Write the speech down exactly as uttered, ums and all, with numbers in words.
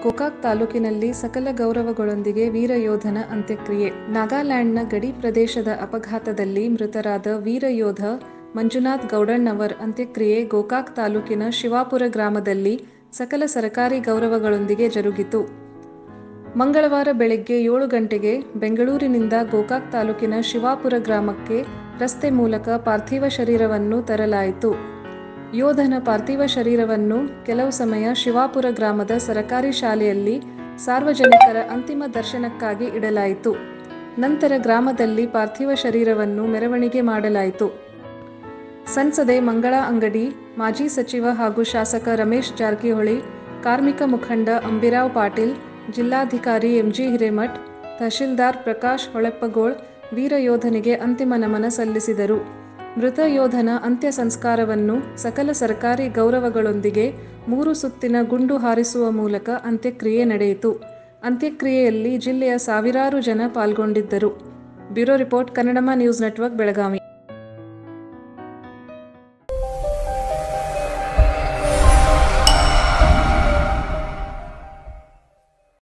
ಗೋಕಾಕ್ ತಾಲೂಕಿನಲ್ಲಿ ಸಕಲ ಗೌರವಗಳೊಂದಿಗೆ ವೀರಯೋಧನ ಅಂತ್ಯಕ್ರಿಯೆ. ನಾಗಾಲ್ಯಾಂಡ್ನ ಗಡಿ ಪ್ರದೇಶದ ಅಪಘಾತದಲ್ಲಿ ಮೃತರಾದ ವೀರಯೋಧ ಮಂಜುನಾಥ್ ಗೌಡಣ್ಣವರ್ ಅಂತ್ಯಕ್ರಿಯೆ ಗೋಕಾಕ್ ತಾಲೂಕಿನ ಶಿವಾಪುರ ಗ್ರಾಮದಲ್ಲಿ ಸಕಲ ಸರ್ಕಾರಿ ಗೌರವಗಳೊಂದಿಗೆ ಜರುಗಿತು. ಮಂಗಳವಾರ ಬೆಳಗ್ಗೆ ಏಳು ಗಂಟೆಗೆ ಬೆಂಗಳೂರಿನಿಂದ ಗೋಕಾಕ್ ತಾಲೂಕಿನ ಶಿವಾಪುರ ಗ್ರಾಮಕ್ಕೆ ರಸ್ತೆ ಮೂಲಕ ಪಾರ್ಥಿವ ಶರೀರವನ್ನು ತರಲಾಯಿತು. ಯೋಧನ ಪಾರ್ಥಿವ ಶರೀರವನ್ನು ಕೆಲವು ಸಮಯ ಶಿವಾಪುರ ಗ್ರಾಮದ ಸರಕಾರಿ ಶಾಲೆಯಲ್ಲಿ ಸಾರ್ವಜನಿಕರ ಅಂತಿಮ ದರ್ಶನಕ್ಕಾಗಿ ಇಡಲಾಯಿತು. ನಂತರ ಗ್ರಾಮದಲ್ಲಿ ಪಾರ್ಥಿವ ಶರೀರವನ್ನು ಮೆರವಣಿಗೆ ಮಾಡಲಾಯಿತು. ಸಂಸದೆ ಮಂಗಳಾ ಅಂಗಡಿ, ಮಾಜಿ ಸಚಿವ ಹಾಗೂ ಶಾಸಕ ರಮೇಶ್ ಜಾರಕಿಹೊಳಿ, ಕಾರ್ಮಿಕ ಮುಖಂಡ ಅಂಬಿರಾವ್ ಪಾಟೀಲ್, ಜಿಲ್ಲಾಧಿಕಾರಿ ಎಂಜಿ ಹಿರೇಮಠ್, ತಹಶೀಲ್ದಾರ್ ಪ್ರಕಾಶ್ ಹೊಳೆಪ್ಪಗೋಳ್ ವೀರಯೋಧನಿಗೆ ಅಂತಿಮ ನಮನ ಸಲ್ಲಿಸಿದರು. ಮೃತ ಯೋಧನ ಅಂತ್ಯ ಸಂಸ್ಕಾರವನ್ನು ಸಕಲ ಸರ್ಕಾರಿ ಗೌರವಗಳೊಂದಿಗೆ ಮೂರು ಸುತ್ತಿನ ಗುಂಡು ಹಾರಿಸುವ ಮೂಲಕ ಅಂತ್ಯಕ್ರಿಯೆ ನಡೆಯಿತು. ಅಂತ್ಯಕ್ರಿಯೆಯಲ್ಲಿ ಜಿಲ್ಲೆಯ ಸಾವಿರಾರು ಜನ ಪಾಲ್ಗೊಂಡಿದ್ದರು. Bureau report, Kannadama news network, Belagavi.